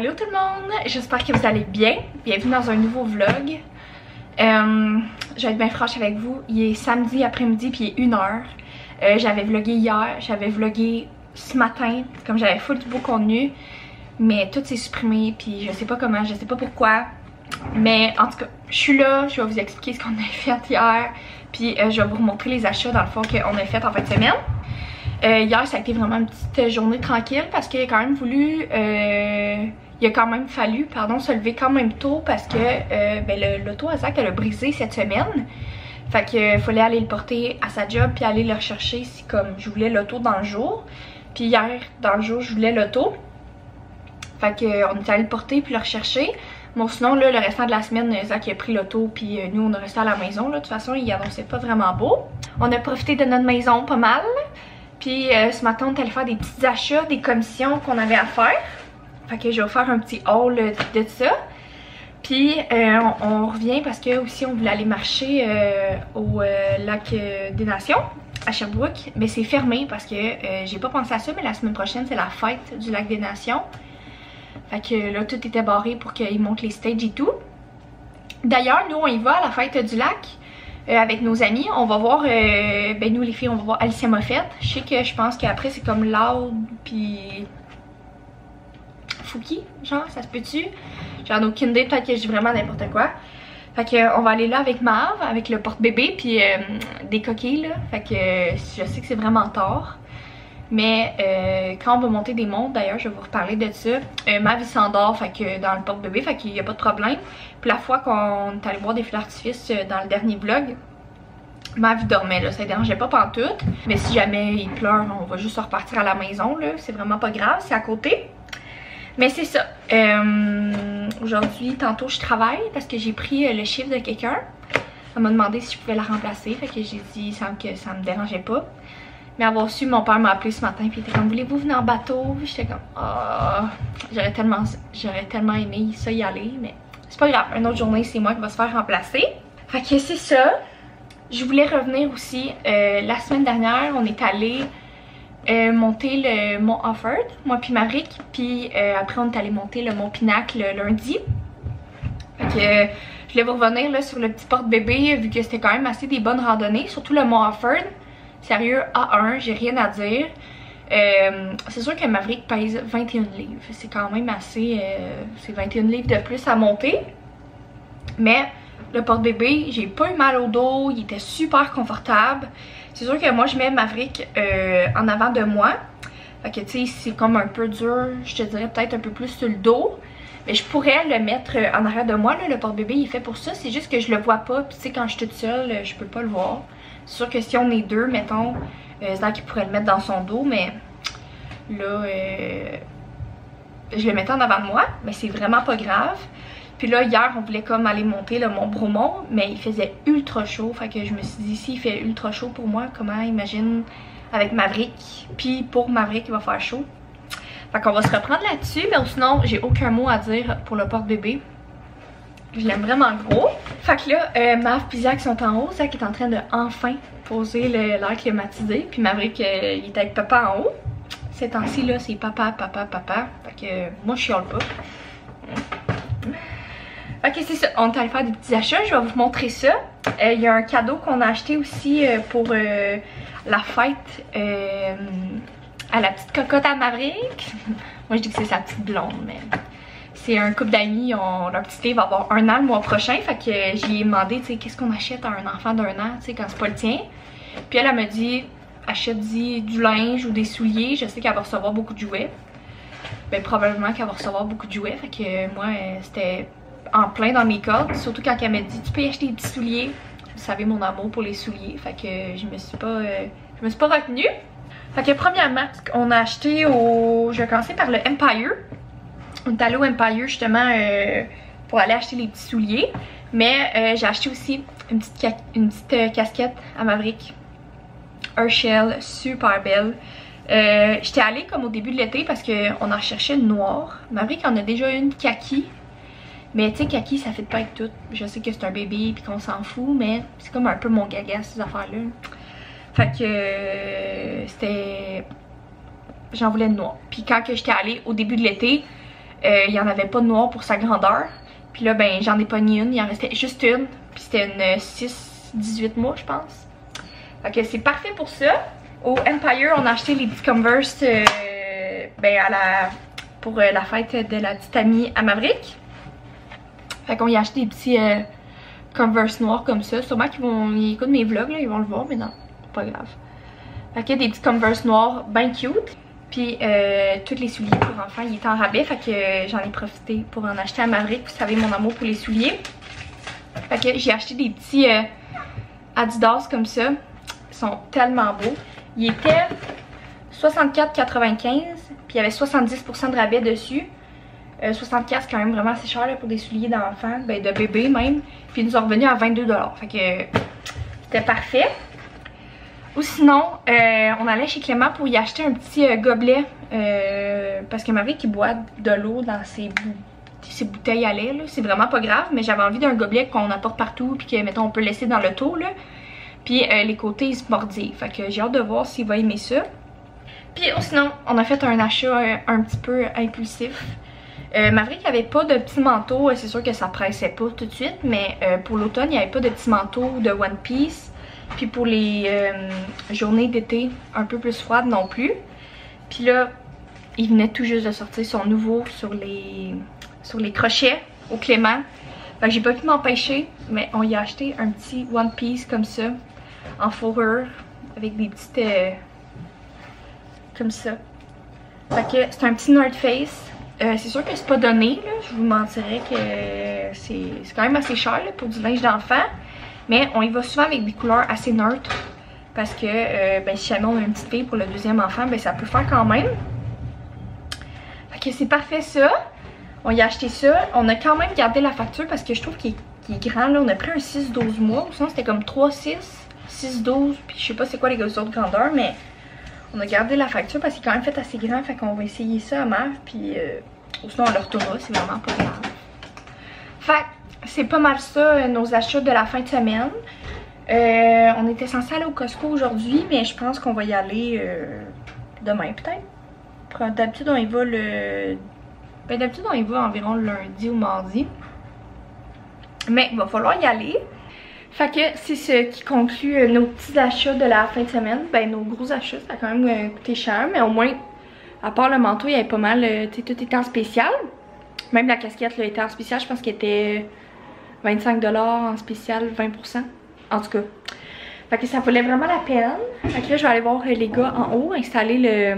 Hello tout le monde, j'espère que vous allez bien. Bienvenue dans un nouveau vlog. Je vais être bien franche avec vous, il est samedi après-midi puis il est 1h. J'avais vlogué hier, j'avais vlogué ce matin, comme j'avais full du beau contenu. Mais tout s'est supprimé puis je sais pas comment, je sais pas pourquoi. Mais en tout cas, je suis là, je vais vous expliquer ce qu'on a fait hier. Puis je vais vous remontrer les achats dans le fond qu'on a fait en fin de semaine. Hier ça a été vraiment une petite journée tranquille parce qu'il a quand même voulu, il a quand même fallu se lever quand même tôt parce que l'auto à Zach elle a brisé cette semaine. Fait qu'il fallait aller le porter à sa job puis aller le rechercher si comme je voulais l'auto dans le jour. Puis hier dans le jour je voulais l'auto. Fait qu'on est allé le porter puis le rechercher. Bon sinon là le restant de la semaine Zach a pris l'auto puis nous on est resté à la maison là. De toute façon il annonçait pas vraiment beau. On a profité de notre maison pas mal. Puis ce matin on est allé faire des petits achats, des commissions qu'on avait à faire. Fait que je vais faire un petit haul de ça. Puis on revient parce que aussi on voulait aller marcher au lac des Nations à Sherbrooke. Mais c'est fermé parce que j'ai pas pensé à ça, mais la semaine prochaine c'est la fête du lac des Nations. Fait que là tout était barré pour qu'ils montent les stages et tout. D'ailleurs nous on y va à la fête du lac. Avec nos amis, on va voir, nous les filles on va voir Alicia Moffett. Je sais que je pense qu'après c'est comme Loud puis Fouki, genre ça se peut-tu? J'en ai aucune idée, peut-être que je dis vraiment n'importe quoi. Fait que on va aller là avec Mav, avec le porte-bébé puis des coquilles là. Fait que je sais que c'est vraiment tard. Mais quand on va monter des montres, d'ailleurs je vais vous reparler de ça. Mav il s'endort fait que dans le porte-bébé, fait qu'il n'y a pas de problème. Puis la fois qu'on est allé voir des feux d'artifice dans le dernier vlog, Mav dormait là, ça ne dérangeait pas pantoute. Mais si jamais il pleure, on va juste repartir à la maison là, c'est vraiment pas grave, c'est à côté. Mais c'est ça. Aujourd'hui, tantôt je travaille parce que j'ai pris le chiffre de quelqu'un. Elle m'a demandé si je pouvais la remplacer, fait que j'ai dit que ça me dérangeait pas. Mais avoir su, mon père m'a appelé ce matin puis il était comme voulez-vous venir en bateau? J'étais comme j'aurais tellement aimé ça y aller, mais c'est pas grave, une autre journée c'est moi qui va se faire remplacer. Fait que c'est ça. Je voulais revenir aussi, la semaine dernière on est allé monter le mont Offord, moi puis Maverick, puis après on est allé monter le mont Pinacle lundi. Fait que je voulais vous revenir là, sur le petit porte-bébé vu que c'était quand même assez des bonnes randonnées, surtout le mont Offord. Sérieux, A1, j'ai rien à dire. C'est sûr que Maverick pèse 21 livres. C'est quand même assez... c'est 21 livres de plus à monter. Mais le porte-bébé, j'ai pas eu mal au dos. Il était super confortable. C'est sûr que moi, je mets Maverick en avant de moi. Fait que tu sais, c'est comme un peu dur. Je te dirais peut-être un peu plus sur le dos. Mais je pourrais le mettre en arrière de moi. Là, le porte-bébé, il est fait pour ça. C'est juste que je le vois pas. Puis tu sais, quand je suis toute seule, je peux pas le voir. C'est sûr que si on est deux, mettons, Zach pourrait le mettre dans son dos, mais là, je le mettais en avant de moi, mais c'est vraiment pas grave. Puis là, hier, on voulait comme aller monter le mont Bromont, mais il faisait ultra chaud, fait que je me suis dit, s'il fait ultra chaud pour moi, comment imagine avec Maverick, puis pour Maverick, il va faire chaud. Fait qu'on va se reprendre là-dessus, mais sinon, j'ai aucun mot à dire pour le porte-bébé. Je l'aime vraiment gros. Fait que là, Mav et Zach sont en haut. Zach est en train de enfin poser l'air climatisé. Puis Maverick, il est avec papa en haut. Ces temps-ci, là, c'est papa. Fait que moi, je chiale pas. Ok, c'est ça. On est allé faire des petits achats. Je vais vous montrer ça. Il y a un cadeau qu'on a acheté aussi pour la fête à la petite cocotte à Maverick. Moi, je dis que c'est sa petite blonde, mais... C'est un couple d'amis, leur petite fille va avoir 1 an le mois prochain. Fait que j'y ai demandé, tu sais, qu'est-ce qu'on achète à un enfant d'1 an, tu sais, quand c'est pas le tien. Puis elle m'a dit, achète-y du linge ou des souliers. Je sais qu'elle va recevoir beaucoup de jouets. Ben, probablement qu'elle va recevoir beaucoup de jouets. Fait que moi, c'était en plein dans mes cordes. Surtout quand elle m'a dit, tu peux acheter des petits souliers. Vous savez mon amour pour les souliers. Fait que je me suis pas retenue. Fait que premièrement, on a acheté au... Je vais commencer par le Empire. On est allé au Empire justement pour aller acheter les petits souliers. Mais j'ai acheté aussi une petite casquette à Maverick. Herschel, super belle. J'étais allée comme au début de l'été parce qu'on en recherchait une noire. Maverick en a déjà une kaki. Mais tu sais, kaki ça fait pas avec tout. Je sais que c'est un bébé puis qu'on s'en fout. Mais c'est comme un peu mon gaga ces affaires-là. Fait que c'était... J'en voulais une noire. Puis quand j'étais allée au début de l'été... il n'y en avait pas de noir pour sa grandeur. Puis là, ben j'en ai pogné une, il en restait juste une. Puis c'était une 6-18 mois, je pense. Fait que c'est parfait pour ça. Au Empire, on a acheté les petits Converse pour la fête de la petite amie à Maverick. Fait qu'on y a acheté des petits Converse noirs comme ça. Sûrement ils écoutent mes vlogs, là, ils vont le voir, mais non, pas grave. Fait qu'il y a des petits Converse noirs bien cute. Puis tous les souliers pour enfants, ils étaient en rabais. Fait que j'en ai profité pour en acheter à Maverick. Vous savez mon amour pour les souliers. Fait que j'ai acheté des petits Adidas comme ça. Ils sont tellement beaux. Ils étaient 64,95. Puis il y avait 70% de rabais dessus. 64 c'est quand même vraiment assez cher là, pour des souliers d'enfants, ben de bébé même. Puis ils nous ont revenu à 22$. Fait que c'était parfait. Ou sinon, on allait chez Clément pour y acheter un petit gobelet. Parce que Maverick il boit de l'eau dans ses bouteilles à lait. C'est vraiment pas grave, mais j'avais envie d'un gobelet qu'on apporte partout. Puis que, mettons, on peut laisser dans l'auto. Puis les côtés ils se mordillent. Fait que j'ai hâte de voir s'il va aimer ça. Puis sinon, on a fait un achat un petit peu impulsif. Maverick avait pas de petits manteaux, c'est sûr que ça pressait pas tout de suite, mais pour l'automne, il n'y avait pas de petits manteaux de One Piece. Puis pour les journées d'été un peu plus froides non plus. Puis là, il venait tout juste de sortir son nouveau sur les crochets au Clément. Fait que j'ai pas pu m'empêcher, mais on y a acheté un petit One Piece comme ça, en fourrure, avec des petites... comme ça. Fait que c'est un petit North Face. C'est sûr que c'est pas donné, là. Je vous mentirais que c'est quand même assez cher là, pour du linge d'enfant. Mais on y va souvent avec des couleurs assez neutres. Parce que ben, si jamais on a une petite fille pour le deuxième enfant, ben, ça peut faire quand même. Fait que c'est parfait ça. On y a acheté ça. On a quand même gardé la facture parce que je trouve qu'il est grand. Là. On a pris un 6-12 mois. Ou sinon c'était comme 3-6, 6-12. Puis je sais pas c'est quoi les autres grandeurs, mais... On a gardé la facture parce qu'il est quand même fait assez grand. Fait qu'on va essayer ça à Mav. Puis sinon on le retournera. C'est vraiment pas grave. Fait c'est pas mal ça nos achats de la fin de semaine. On était censé aller au Costco aujourd'hui. Mais je pense qu'on va y aller demain peut-être. D'habitude on y va d'habitude on y va environ le lundi ou mardi. Mais il va falloir y aller. Fait que c'est ce qui conclut nos petits achats de la fin de semaine. Ben nos gros achats, ça a quand même coûté cher, mais au moins, à part le manteau, il y avait pas mal, tu sais, tout était en spécial. Même la casquette là, était en spécial, je pense qu'elle était 25$ en spécial, 20%. En tout cas. Fait que ça valait vraiment la peine. Fait que là, je vais aller voir les gars en haut, installer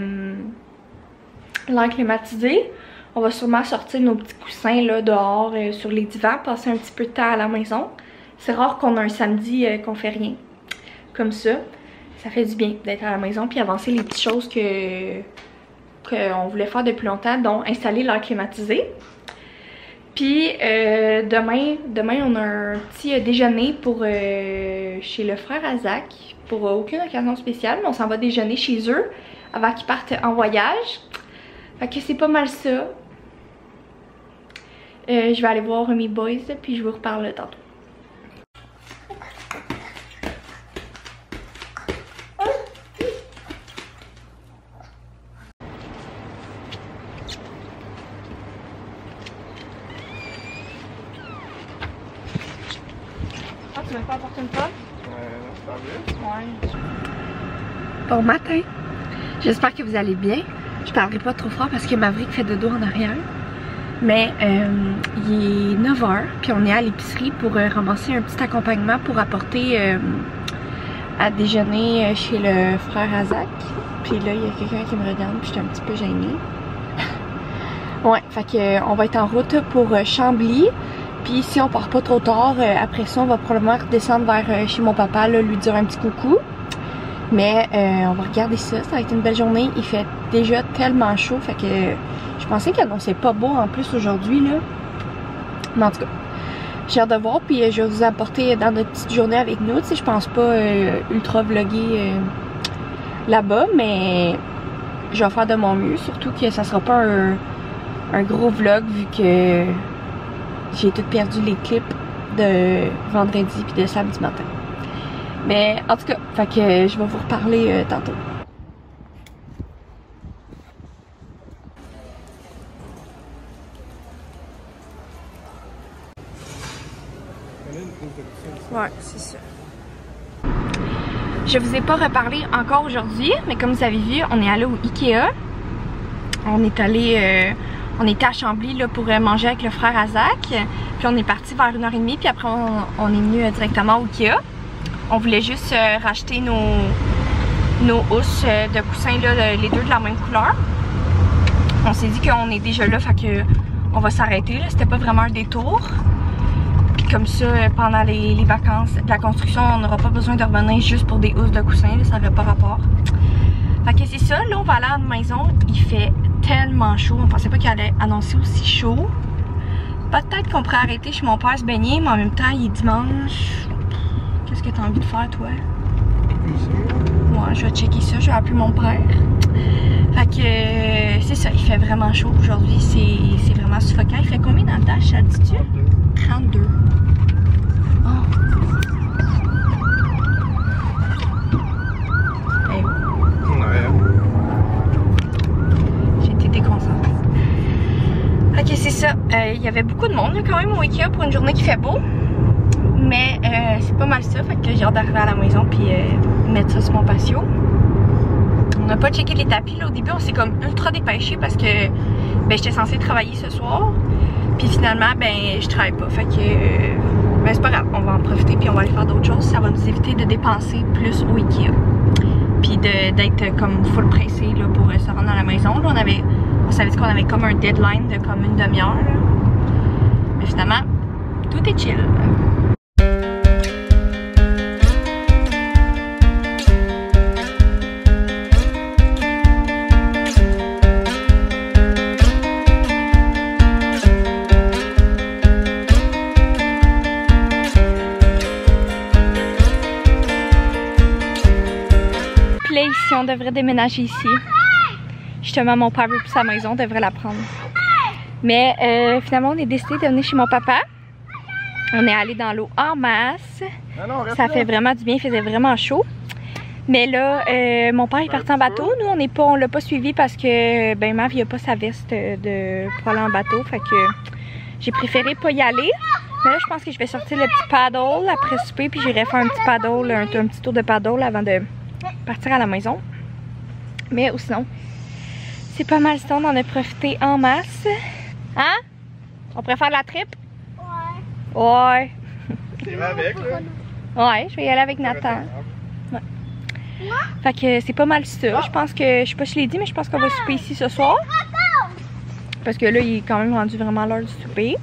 l'air climatisé. On va sûrement sortir nos petits coussins là, dehors sur les divans, passer un petit peu de temps à la maison. C'est rare qu'on a un samedi qu'on fait rien. Comme ça. Ça fait du bien d'être à la maison puis avancer les petites choses qu'on voulait faire depuis longtemps, dont installer l'air climatisé. Puis demain on a un petit déjeuner pour chez le frère à Zach. Pour aucune occasion spéciale, mais on s'en va déjeuner chez eux avant qu'ils partent en voyage. Fait que c'est pas mal ça. Je vais aller voir mes boys puis je vous reparle tantôt. Tu veux pas apporter une pomme? Ouais. Bon matin. J'espère que vous allez bien. Je parlerai pas trop fort parce que Maverick fait dodo en arrière. Mais il est 9h. Puis on est à l'épicerie pour ramasser un petit accompagnement pour apporter à déjeuner chez le frère Azak. Puis là, il y a quelqu'un qui me regarde. Puis je suis un petit peu gênée. Ouais, fait que on va être en route pour Chambly. Puis si on part pas trop tard, après ça on va probablement redescendre vers chez mon papa, là, lui dire un petit coucou. Mais on va regarder ça, ça va être une belle journée. Il fait déjà tellement chaud, fait que je pensais qu'il annonçait pas beau en plus aujourd'hui là. Mais en tout cas, j'ai hâte de voir, puis je vais vous apporter dans notre petite journée avec nous. Tu sais, je pense pas ultra vlogger là-bas, mais je vais faire de mon mieux. Surtout que ça sera pas un gros vlog vu que j'ai tout perdu les clips de vendredi puis de samedi matin. Mais en tout cas, fait que je vais vous reparler tantôt. Ouais, c'est ça. Je vous ai pas reparlé encore aujourd'hui, mais comme vous avez vu, on est allé au Ikea. On était à Chambly là, pour manger avec le frère à Zach. Puis on est parti vers 1h30, puis après on est venu directement au Ikea. On voulait juste racheter nos housses de coussins, là, les deux de la même couleur. On s'est dit qu'on est déjà là, fait que on va s'arrêter. C'était pas vraiment un détour. Puis comme ça, pendant les vacances de la construction, on n'aura pas besoin de revenir juste pour des housses de coussins, là, ça n'aurait pas rapport. Fait que c'est ça, là on va aller à la maison. Il fait tellement chaud, on pensait pas qu'il allait annoncer aussi chaud. Peut-être qu'on pourrait arrêter chez mon père se baigner, mais en même temps il est dimanche. Qu'est-ce que t'as envie de faire toi? Ouais, je vais checker ça, je vais appeler mon père. Fait que c'est ça, il fait vraiment chaud aujourd'hui, c'est vraiment suffocant. Il fait combien dans le dash, ça dit-tu? 32. Oh. Hey. Ouais. J'ai été déconcentrée. Ok, c'est ça. Il y avait beaucoup de monde là, quand même au Ikea pour une journée qui fait beau. Mais c'est pas mal ça, fait que j'ai hâte d'arriver à la maison puis mettre ça sur mon patio. On n'a pas checké les tapis là au début, on s'est comme ultra dépêché parce que ben, j'étais censée travailler ce soir. Puis finalement ben je travaille pas, fait que ben, c'est pas grave, on va en profiter puis on va aller faire d'autres choses. Ça va nous éviter de dépenser plus au Ikea. Puis d'être comme full pressé là, pour se rendre à la maison. Là, on savait qu'on avait comme un deadline de comme une demi-heure. Mais finalement, tout est chill. Ici, on devrait déménager ici. Justement, mon père veut plus sa maison, on devrait la prendre. Mais finalement, on est décidé de venir chez mon papa. On est allé dans l'eau en masse. Ça fait vraiment du bien, il faisait vraiment chaud. Mais là, mon père est parti en bateau. Nous, on l'a pas suivi parce que ben Mav, il a pas sa veste pour aller en bateau. Fait que j'ai préféré pas y aller. Mais là, je pense que je vais sortir le petit paddle après souper, puis j'irai faire un petit paddle, un petit tour de paddle avant de partir à la maison. Mais ou sinon, c'est pas mal ça, on en a profité en masse. Hein? On préfère la trip? Ouais. Ouais. Tu vas avec là? Ouais, je vais y aller avec Nathan. Ouais. Fait que c'est pas mal ça. Je pense que, je sais pas si je l'ai dit, mais je pense qu'on va souper ici ce soir. Parce que là, il est quand même rendu vraiment l'heure du souper.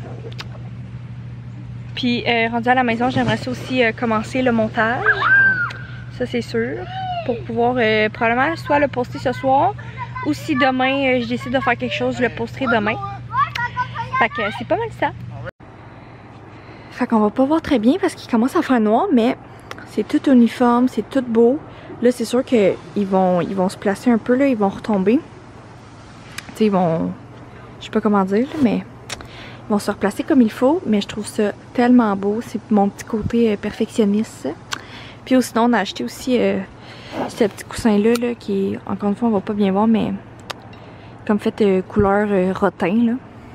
Puis rendu à la maison, j'aimerais ça aussi commencer le montage. Ça c'est sûr. Pour pouvoir probablement soit le poster ce soir ou si demain je décide de faire quelque chose, je le posterai demain. Fait que c'est pas mal ça. Fait qu'on va pas voir très bien parce qu'il commence à faire noir, mais c'est tout uniforme, c'est tout beau. Là c'est sûr qu'ils vont se placer un peu, là, ils vont retomber. Tu sais, ils vont, je sais pas comment dire, là, mais ils vont se replacer comme il faut. Mais je trouve ça tellement beau, c'est mon petit côté perfectionniste. Puis sinon on a acheté aussi ce petit coussin là, qui est, encore une fois on va pas bien voir, mais comme fait couleur rotin là.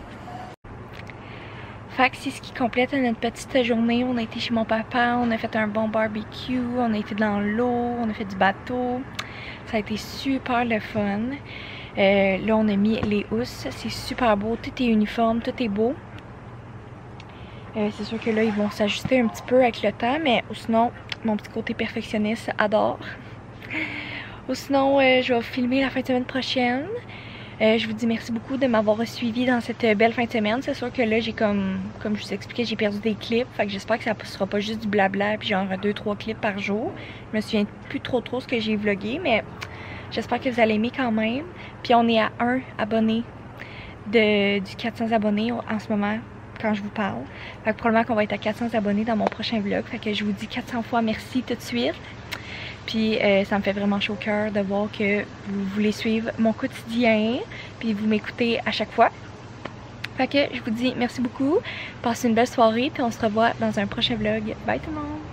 Fait que c'est ce qui complète notre petite journée. On a été chez mon papa, on a fait un bon barbecue, on a été dans l'eau, on a fait du bateau. Ça a été super le fun. Là on a mis les housses, c'est super beau, tout est uniforme, tout est beau. C'est sûr que là ils vont s'ajuster un petit peu avec le temps, mais sinon mon petit côté perfectionniste adore. Ou sinon je vais filmer la fin de semaine prochaine. Je vous dis merci beaucoup de m'avoir suivi dans cette belle fin de semaine. C'est sûr que là j'ai comme je vous expliquais, j'ai perdu des clips. Fait que j'espère que ça ne sera pas juste du blabla puis genre 2-3 clips par jour. Je me souviens plus trop ce que j'ai vlogué, mais j'espère que vous allez aimer quand même. Puis on est à 1 abonné du 400 abonnés en ce moment quand je vous parle. Fait que probablement qu'on va être à 400 abonnés dans mon prochain vlog. Fait que je vous dis 400 fois merci tout de suite. Puis ça me fait vraiment chaud au cœur de voir que vous voulez suivre mon quotidien. Puis vous m'écoutez à chaque fois. Fait que je vous dis merci beaucoup. Passez une belle soirée. Puis on se revoit dans un prochain vlog. Bye tout le monde!